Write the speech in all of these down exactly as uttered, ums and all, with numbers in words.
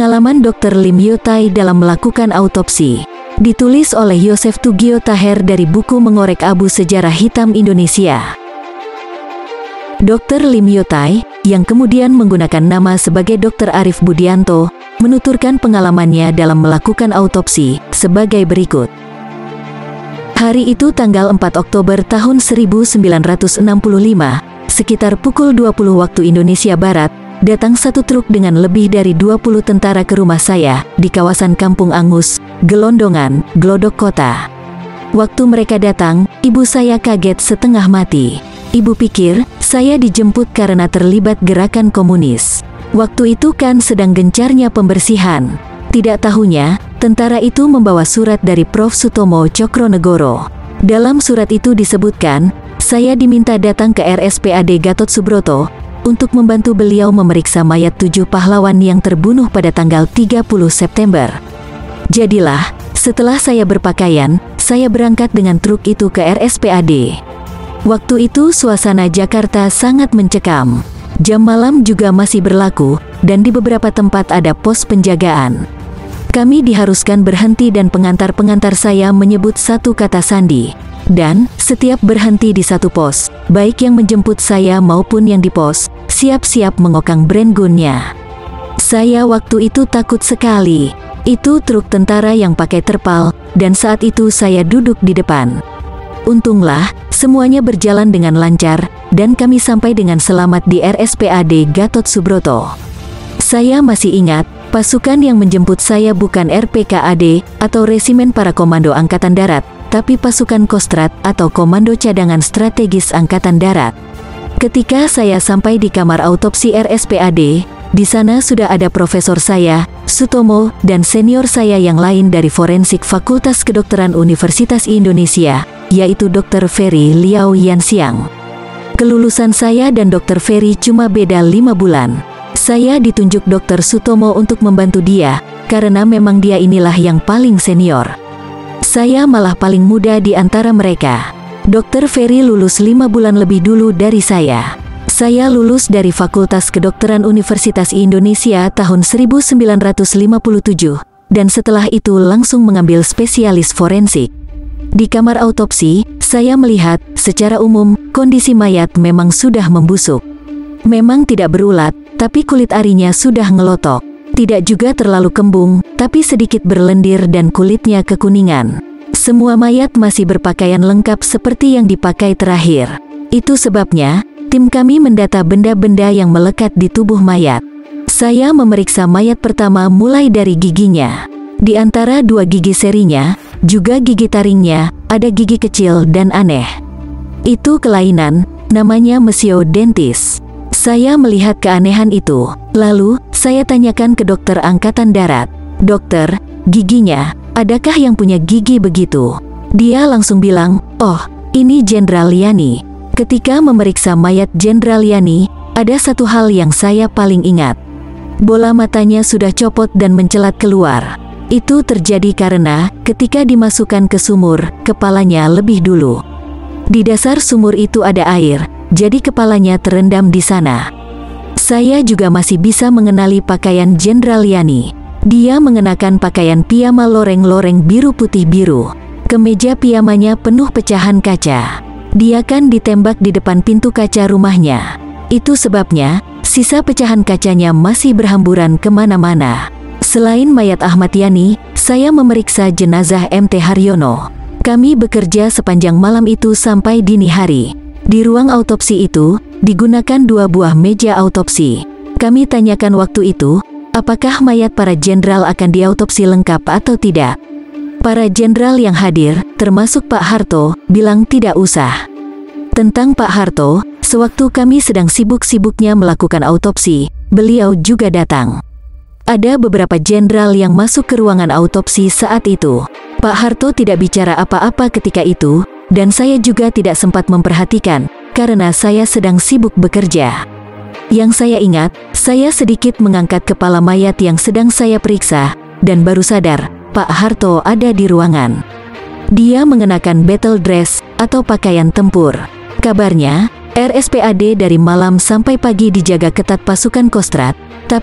Pengalaman dokter Lim Yotai dalam melakukan autopsi. Ditulis oleh Yosef Tugio Taher dari buku Mengorek Abu Sejarah Hitam Indonesia. dokter Lim Yotai, yang kemudian menggunakan nama sebagai dokter Arif Budianto, menuturkan pengalamannya dalam melakukan autopsi sebagai berikut. Hari itu tanggal empat Oktober tahun seribu sembilan ratus enam puluh lima, sekitar pukul dua puluh waktu Indonesia Barat, datang satu truk dengan lebih dari dua puluh tentara ke rumah saya di kawasan Kampung Angus, Gelondongan, Glodok Kota. Waktu mereka datang, ibu saya kaget setengah mati. Ibu pikir saya dijemput karena terlibat gerakan komunis. Waktu itu kan sedang gencarnya pembersihan. Tidak tahunya, tentara itu membawa surat dari Profesor Sutomo Cokronegoro. Dalam surat itu disebutkan, saya diminta datang ke R S P A D Gatot Subroto untuk membantu beliau memeriksa mayat tujuh pahlawan yang terbunuh pada tanggal tiga puluh September. Jadilah, setelah saya berpakaian, saya berangkat dengan truk itu ke R S P A D. Waktu itu suasana Jakarta sangat mencekam. Jam malam juga masih berlaku, dan di beberapa tempat ada pos penjagaan. Kami diharuskan berhenti dan pengantar-pengantar saya menyebut satu kata sandi. Dan, setiap berhenti di satu pos, baik yang menjemput saya maupun yang di pos, siap-siap mengokang brand gunnya. Saya waktu itu takut sekali. Itu truk tentara yang pakai terpal, dan saat itu saya duduk di depan. Untunglah, semuanya berjalan dengan lancar, dan kami sampai dengan selamat di R S P A D Gatot Subroto. Saya masih ingat, pasukan yang menjemput saya bukan R P K A D, atau Resimen Para Komando Angkatan Darat, tapi pasukan Kostrat atau Komando Cadangan Strategis Angkatan Darat. Ketika saya sampai di kamar autopsi R S P A D, di sana sudah ada profesor saya, Sutomo, dan senior saya yang lain dari Forensik Fakultas Kedokteran Universitas Indonesia, yaitu dokter Ferry Liao Yanxiang. Kelulusan saya dan dokter Ferry cuma beda lima bulan. Saya ditunjuk dokter Sutomo untuk membantu dia, karena memang dia inilah yang paling senior. Saya malah paling muda di antara mereka. dokter Ferry lulus lima bulan lebih dulu dari saya. Saya lulus dari Fakultas Kedokteran Universitas Indonesia tahun seribu sembilan ratus lima puluh tujuh, dan setelah itu langsung mengambil spesialis forensik. Di kamar autopsi, saya melihat, secara umum, kondisi mayat memang sudah membusuk. Memang tidak berulat, tapi kulit arinya sudah ngelotok. Tidak juga terlalu kembung, tapi sedikit berlendir dan kulitnya kekuningan. Semua mayat masih berpakaian lengkap seperti yang dipakai terakhir. Itu sebabnya, tim kami mendata benda-benda yang melekat di tubuh mayat. Saya memeriksa mayat pertama mulai dari giginya. Di antara dua gigi serinya, juga gigi taringnya, ada gigi kecil dan aneh. Itu kelainan, namanya mesiodentis. Saya melihat keanehan itu. Lalu, saya tanyakan ke dokter Angkatan Darat. Dokter, giginya, adakah yang punya gigi begitu? Dia langsung bilang, oh, ini Jenderal Yani. Ketika memeriksa mayat Jenderal Yani, ada satu hal yang saya paling ingat. Bola matanya sudah copot dan mencelat keluar. Itu terjadi karena, ketika dimasukkan ke sumur, kepalanya lebih dulu. Di dasar sumur itu ada air, jadi kepalanya terendam di sana. Saya juga masih bisa mengenali pakaian Jenderal Yani. Dia mengenakan pakaian piyama loreng-loreng biru putih biru. Kemeja piyamanya penuh pecahan kaca. Dia kan ditembak di depan pintu kaca rumahnya. Itu sebabnya, sisa pecahan kacanya masih berhamburan kemana-mana. Selain mayat Ahmad Yani, saya memeriksa jenazah M T Haryono. Kami bekerja sepanjang malam itu sampai dini hari. Di ruang autopsi itu, digunakan dua buah meja autopsi. Kami tanyakan waktu itu, apakah mayat para jenderal akan diautopsi lengkap atau tidak. Para jenderal yang hadir, termasuk Pak Harto, bilang tidak usah. Tentang Pak Harto, sewaktu kami sedang sibuk-sibuknya melakukan autopsi, beliau juga datang. Ada beberapa jenderal yang masuk ke ruangan autopsi saat itu. Pak Harto tidak bicara apa-apa ketika itu, dan saya juga tidak sempat memperhatikan, karena saya sedang sibuk bekerja. Yang saya ingat, saya sedikit mengangkat kepala mayat yang sedang saya periksa, dan baru sadar, Pak Harto ada di ruangan. Dia mengenakan battle dress, atau pakaian tempur. Kabarnya, R S P A D dari malam sampai pagi dijaga ketat pasukan Kostrat, tapi,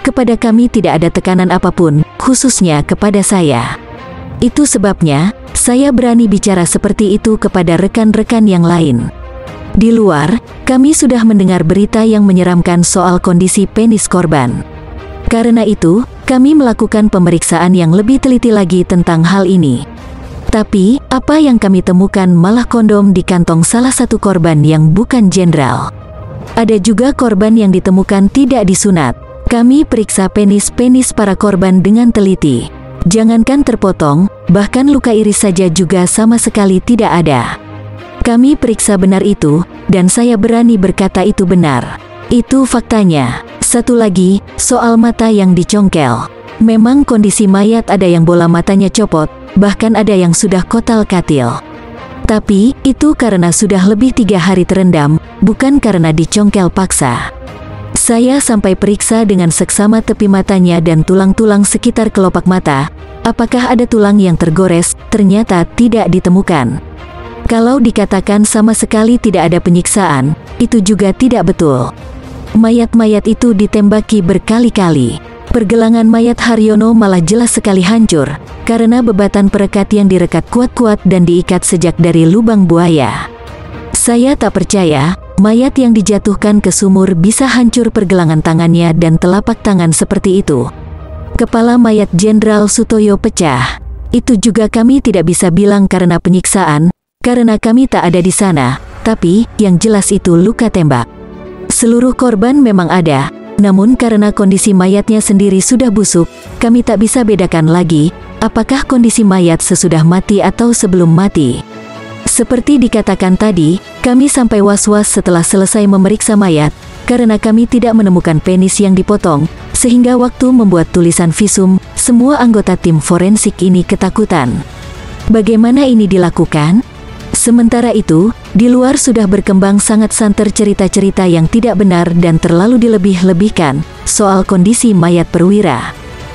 kepada kami tidak ada tekanan apapun, khususnya kepada saya. Itu sebabnya, saya berani bicara seperti itu kepada rekan-rekan yang lain. Di luar, kami sudah mendengar berita yang menyeramkan soal kondisi penis korban. Karena itu, kami melakukan pemeriksaan yang lebih teliti lagi tentang hal ini. Tapi, apa yang kami temukan malah kondom di kantong salah satu korban yang bukan jenderal. Ada juga korban yang ditemukan tidak disunat. Kami periksa penis-penis para korban dengan teliti. Jangankan terpotong, bahkan luka iris saja juga sama sekali tidak ada. Kami periksa benar itu, dan saya berani berkata itu benar. Itu faktanya. Satu lagi, soal mata yang dicongkel. Memang kondisi mayat ada yang bola matanya copot, bahkan ada yang sudah kotal-katil. Tapi, itu karena sudah lebih tiga hari terendam, bukan karena dicongkel paksa. Saya sampai periksa dengan seksama tepi matanya dan tulang-tulang sekitar kelopak mata. Apakah ada tulang yang tergores? Ternyata tidak ditemukan. Kalau dikatakan sama sekali tidak ada penyiksaan, itu juga tidak betul. Mayat-mayat itu ditembaki berkali-kali. Pergelangan mayat Haryono malah jelas sekali hancur, karena bebatan perekat yang direkat kuat-kuat dan diikat sejak dari lubang buaya. Saya tak percaya, mayat yang dijatuhkan ke sumur bisa hancur pergelangan tangannya dan telapak tangan seperti itu. Kepala mayat Jenderal Sutoyo pecah. Itu juga kami tidak bisa bilang karena penyiksaan, karena kami tak ada di sana, tapi yang jelas itu luka tembak. Seluruh korban memang ada, namun karena kondisi mayatnya sendiri sudah busuk, kami tak bisa bedakan lagi, apakah kondisi mayat sesudah mati atau sebelum mati. Seperti dikatakan tadi, kami sampai was-was setelah selesai memeriksa mayat, karena kami tidak menemukan penis yang dipotong, sehingga waktu membuat tulisan visum, semua anggota tim forensik ini ketakutan. Bagaimana ini dilakukan? Sementara itu, di luar sudah berkembang sangat santer cerita-cerita yang tidak benar dan terlalu dilebih-lebihkan, soal kondisi mayat perwira.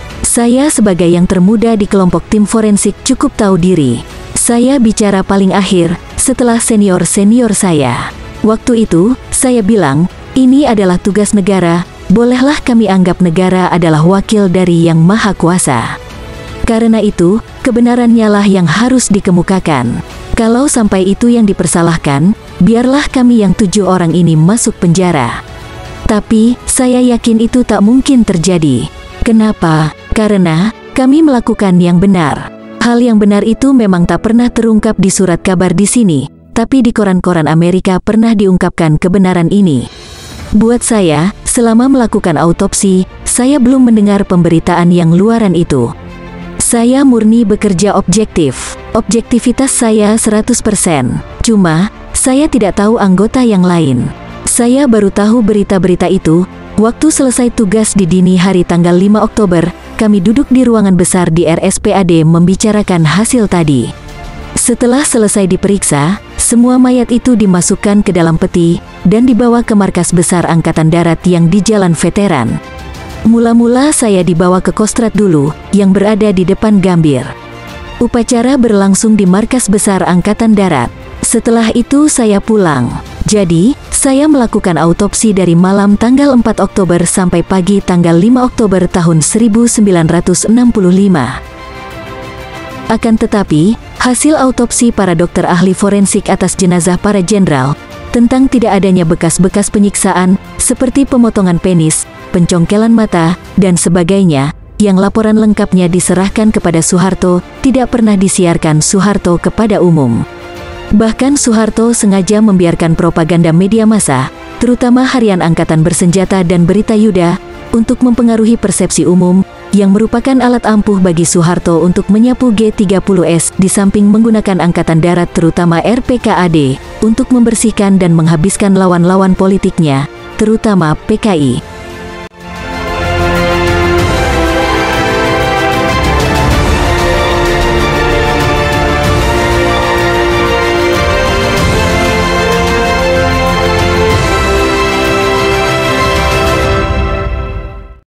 Saya sebagai yang termuda di kelompok tim forensik cukup tahu diri. Saya bicara paling akhir, setelah senior-senior saya. Waktu itu, saya bilang, ini adalah tugas negara, bolehlah kami anggap negara adalah wakil dari Yang Maha Kuasa. Karena itu, kebenarannya lah yang harus dikemukakan. Kalau sampai itu yang dipersalahkan, biarlah kami yang tujuh orang ini masuk penjara. Tapi, saya yakin itu tak mungkin terjadi. Kenapa? Karena, kami melakukan yang benar. Hal yang benar itu memang tak pernah terungkap di surat kabar di sini, tapi di koran-koran Amerika pernah diungkapkan kebenaran ini. Buat saya, selama melakukan autopsi, saya belum mendengar pemberitaan yang luaran itu. Saya murni bekerja objektif. Objektivitas saya seratus persen. Cuma, saya tidak tahu anggota yang lain. Saya baru tahu berita-berita itu, waktu selesai tugas di dini hari tanggal lima Oktober, kami duduk di ruangan besar di R S P A D membicarakan hasil tadi. Setelah selesai diperiksa, semua mayat itu dimasukkan ke dalam peti, dan dibawa ke markas besar Angkatan Darat yang di Jalan Veteran. Mula-mula saya dibawa ke Kostrad dulu, yang berada di depan Gambir. Upacara berlangsung di markas besar Angkatan Darat. Setelah itu saya pulang. Jadi, saya melakukan autopsi dari malam tanggal empat Oktober sampai pagi tanggal lima Oktober tahun seribu sembilan ratus enam puluh lima. Akan tetapi, hasil autopsi para dokter ahli forensik atas jenazah para jenderal, tentang tidak adanya bekas-bekas penyiksaan, seperti pemotongan penis, pencongkelan mata, dan sebagainya, yang laporan lengkapnya diserahkan kepada Soeharto, tidak pernah disiarkan Soeharto kepada umum. Bahkan Soeharto sengaja membiarkan propaganda media massa, terutama harian Angkatan Bersenjata dan Berita Yuda, untuk mempengaruhi persepsi umum, yang merupakan alat ampuh bagi Soeharto untuk menyapu G tiga puluh S di samping menggunakan Angkatan Darat terutama R P K A D, untuk membersihkan dan menghabiskan lawan-lawan politiknya, terutama P K I.